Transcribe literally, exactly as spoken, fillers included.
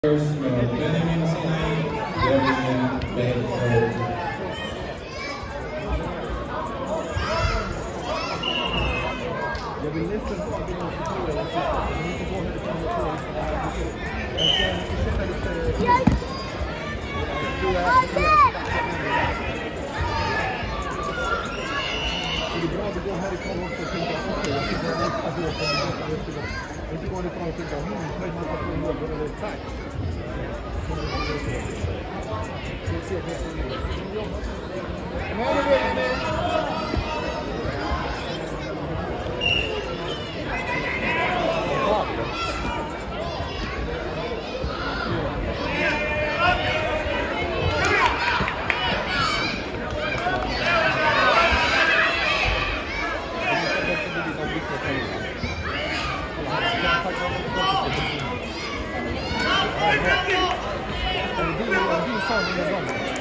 Benjamin Sinai, Benjamin Benjamin. Jag vill nästan ha det som historia och sitta. Men inte gå med det fram och tåg. Jag ska sätta lite... Jag tror jag är... Det är bra att gå härifrån också och tänka att jag sitter här nästa år som jag pratar eftergång. Inte gå härifrån och tänka att hon höjer man på en mål eller tack. Det ser helt enkelt. Kom här nu, Benjamin! Det är ju en fin sång i den gången.